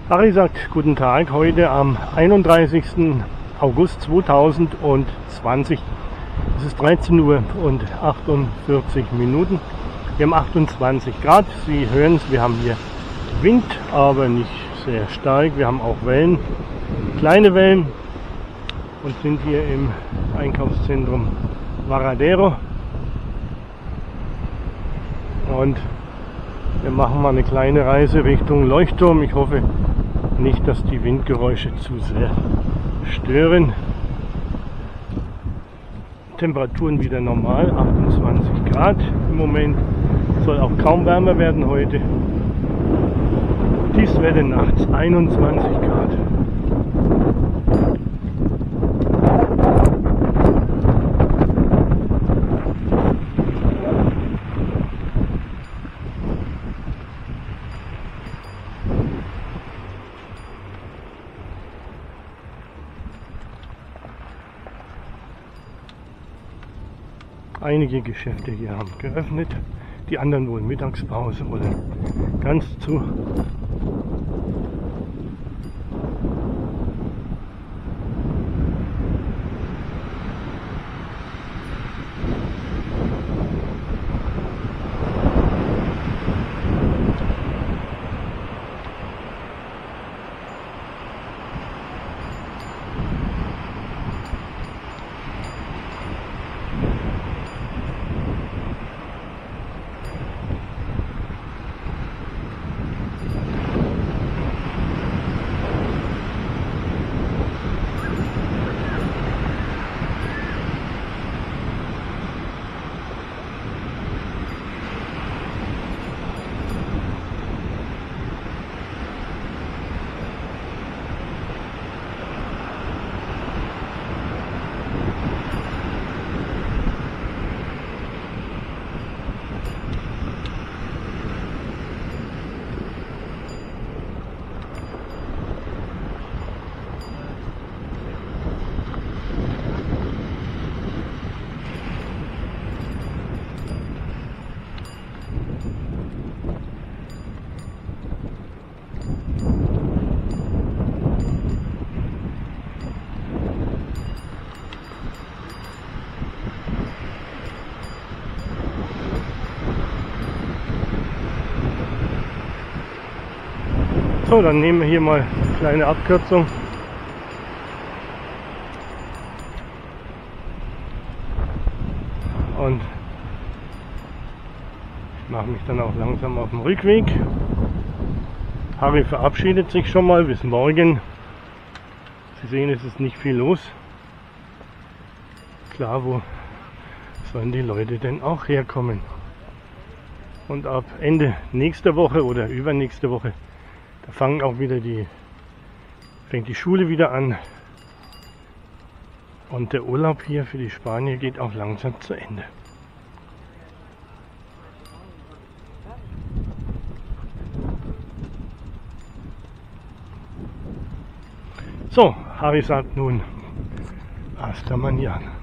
Harry sagt guten Tag, heute am 31. August 2020. Es ist 13 Uhr und 48 Minuten. Wir haben 28 Grad. Sie hören es, wir haben hier Wind, aber nicht sehr stark. Wir haben auch Wellen, kleine Wellen, und sind hier im Einkaufszentrum Varadero. Und wir machen mal eine kleine Reise Richtung Leuchtturm. Ich hoffe nicht, dass die Windgeräusche zu sehr stören. Temperaturen wieder normal, 28 Grad im Moment. Soll auch kaum wärmer werden heute. Tiefstwerte nachts 21 Grad. Einige Geschäfte hier haben geöffnet, die anderen wohl Mittagspause oder ganz zu. So, dann nehmen wir hier mal eine kleine Abkürzung. Und ich mache mich dann auch langsam auf den Rückweg. Harry verabschiedet sich schon mal, bis morgen. Sie sehen, es ist nicht viel los. Klar, wo sollen die Leute denn auch herkommen? Und ab Ende nächster Woche oder übernächste Woche, da fängt die Schule wieder an. Und der Urlaub hier für die Spanier geht auch langsam zu Ende. So, Harry sagt nun, hasta mañana.